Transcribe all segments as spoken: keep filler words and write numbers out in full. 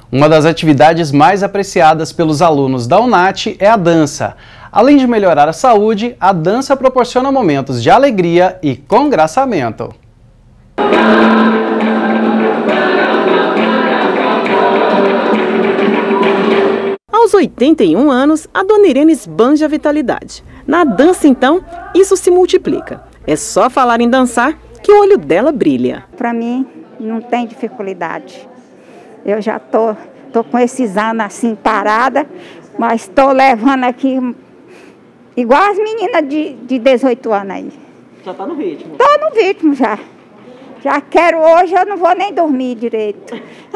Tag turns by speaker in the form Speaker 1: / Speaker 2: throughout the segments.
Speaker 1: Uma das atividades mais apreciadas pelos alunos da UNAT é a dança. Além de melhorar a saúde, a dança proporciona momentos de alegria e congraçamento.
Speaker 2: Aos oitenta e um anos, a dona Irene esbanja a vitalidade. Na dança, então, isso se multiplica. É só falar em dançar que o olho dela brilha.
Speaker 3: Para mim, não tem dificuldade. Eu já tô, tô com esses anos assim parada, mas estou levando aqui igual as meninas de, de dezoito anos aí.
Speaker 2: Já está no ritmo?
Speaker 3: Estou no ritmo já. Já quero hoje, eu não vou nem dormir direito.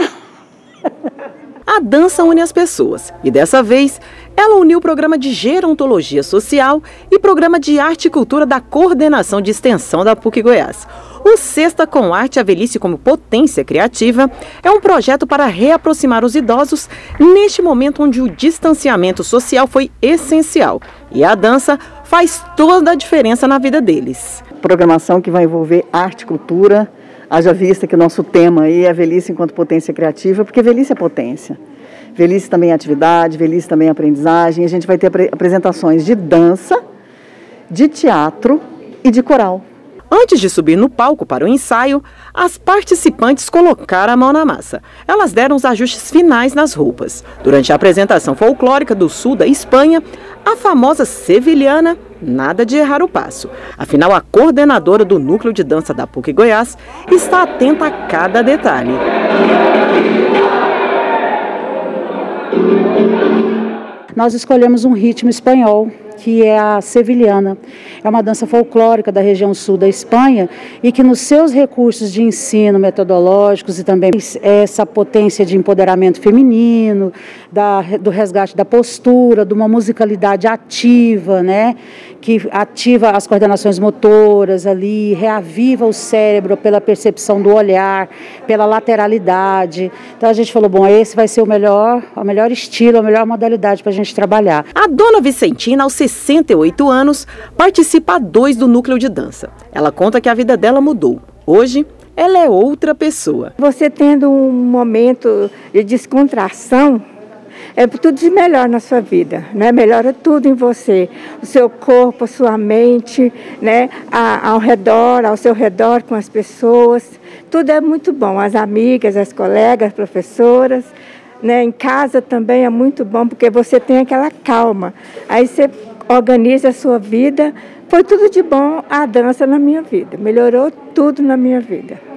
Speaker 2: A dança une as pessoas e, dessa vez, ela uniu o programa de Gerontologia Social e programa de Arte e Cultura da Coordenação de Extensão da PUC Goiás. O Sexta com Arte e a Velhice como Potência Criativa é um projeto para reaproximar os idosos neste momento onde o distanciamento social foi essencial. E a dança faz toda a diferença na vida deles.
Speaker 4: Programação que vai envolver arte e cultura. Haja vista que o nosso tema aí é velhice enquanto potência criativa, porque velhice é potência. Velhice também é atividade, velhice também é aprendizagem. A gente vai ter apresentações de dança, de teatro e de coral.
Speaker 2: Antes de subir no palco para o ensaio, as participantes colocaram a mão na massa. Elas deram os ajustes finais nas roupas. Durante a apresentação folclórica do sul da Espanha, a famosa sevilhana, nada de errar o passo. Afinal, a coordenadora do Núcleo de Dança da PUC Goiás está atenta a cada detalhe.
Speaker 5: Nós escolhemos um ritmo espanhol, que é a sevilhana. É uma dança folclórica da região sul da Espanha e que nos seus recursos de ensino metodológicos e também essa potência de empoderamento feminino, da, do resgate da postura, de uma musicalidade ativa, né, que ativa as coordenações motoras ali, reaviva o cérebro pela percepção do olhar, pela lateralidade. Então a gente falou, bom, esse vai ser o melhor, o melhor estilo, a melhor modalidade para a gente trabalhar.
Speaker 2: A dona Vicentina, aos sessenta e oito anos, participa a dois do núcleo de dança. Ela conta que a vida dela mudou. Hoje, ela é outra pessoa.
Speaker 6: Você tendo um momento de descontração, é tudo de melhor na sua vida, né? Melhora tudo em você, o seu corpo, a sua mente, né? A, ao redor, ao seu redor com as pessoas, tudo é muito bom, as amigas, as colegas, as professoras, né? Em casa também é muito bom, porque você tem aquela calma, aí você organiza a sua vida. Foi tudo de bom a dança na minha vida, melhorou tudo na minha vida.